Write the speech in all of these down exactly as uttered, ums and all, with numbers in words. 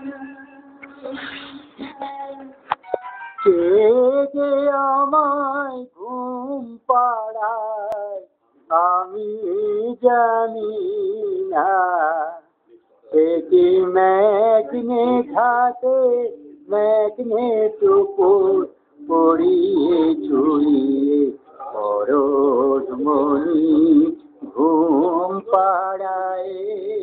কে যে আমায় ঘুম পাড়ায় আমি জানি না, সে কি মেঘনে ঘাটে মেঘনে টুকুর পড়িয়ে চুড়িয়ে পরশমণি ঘুম পাড়ায়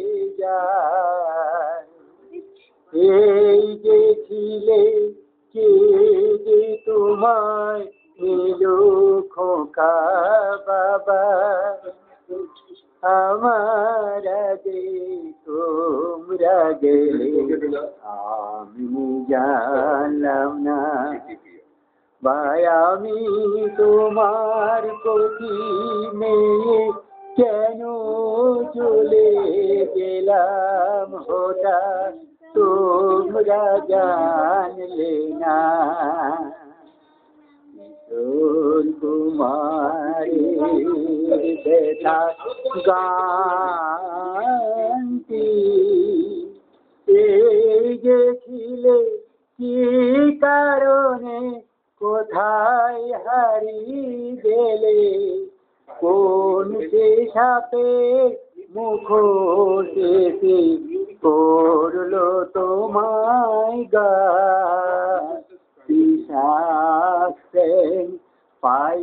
যায়। এই যে ছিলে কে যে তোমায় নিলো খোকা বাবা, আমার আগে তোমরা গেলে আমি জানলাম না। ভাই আমি তোমার কচি মেয়ে কেন চলে গেলাম হঠাৎ তোমরা জানলে না। কিশোর কুমারের ব্যথা গানটি এই যে ছিলে কি কারণে কোথায় হারিয়ে গেলে, কোন সে সাপের মুখোশে করলো তোমায় গান। বিষাক্তেন পাই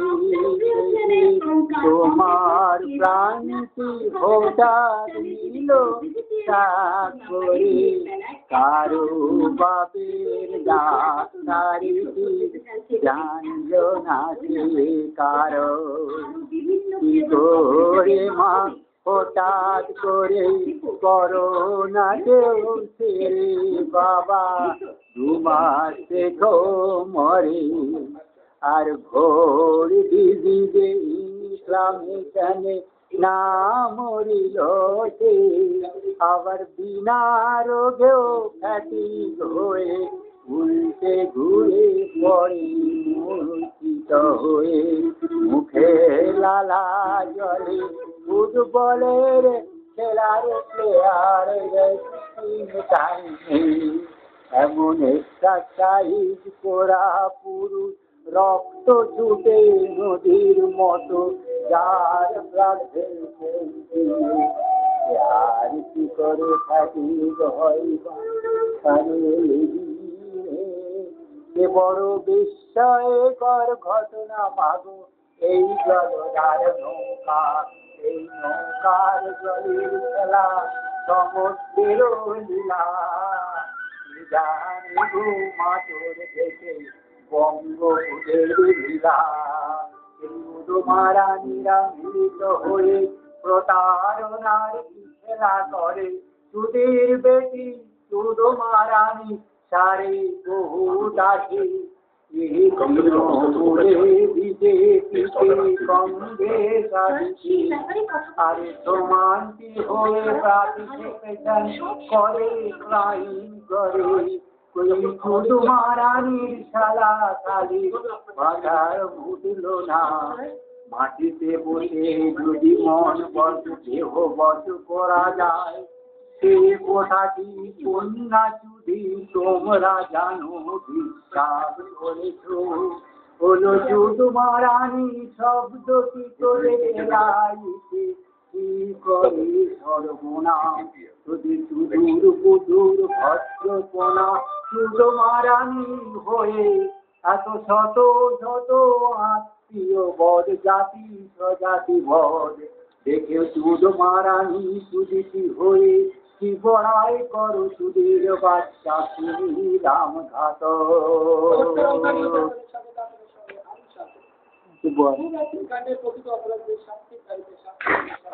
তোমার প্রান্তি হঠাৎ নিল চাকরি, কারো বাপের ডাক্তারিটি জানলো না সে কারণ। কি করে মা হঠাৎ করে করোনাতেও ছেড়ে বাবা দুমাস দেখো মরে, আর ভোর দিদিবে ইসলামে জানে না মরিল সে, আবার বিনা রোগেও খ্যাতি হয়ে উল্টে ঘুরে পড়ে মূর্ছিত হয়ে। মুখে লালা জলে ফুটবলের খেলার প্লেয়ার এমন এক্সারসাইজ করা পুরুষ রক্ত ছুটে নদীর মতো যার প্রাণে আর কি করে থাকি সে বড় বিস্ময়কর ঘটনা মাগো। এই জলধার নৌকা, এই নৌকার জলের খেলা সমুদ্রের লীলা, জানি গো মাতর দেখে বঙ্গবন্ধুর লীলা। মহারানীরা মিলিত হয়ে প্রতারণার খেলা করে, সুধীর বেটি সুদ মহারানী সারে বহু দাসী। আরে সমান্তি হয়ে পার্টিসিপেশন করে ক্রাইম করে, শুধু মহারানীর শালা খালি বাধার উঠল না। মাটিতে বসে যদি মন বস দেহ বস করা যায়, সে কথাটি কন্যা চুদি তোমরা জানো বিশ্বাস করেছ। হলো শুধু মহারানী শব্দ কি করে গাইছে, কি করে সর্বনাম যদি সুদূর বুধুর ভদ্রপনা। শুধু মহারানী হয়ে এত শত শত আত্মীয় বদ জাতি স্বজাতি বদ দেখে শুধু মহারানী সুদিতি হয়ে কি বড়াই করো সুধীর বাচ্চা তুমি রাম ঘাত। বল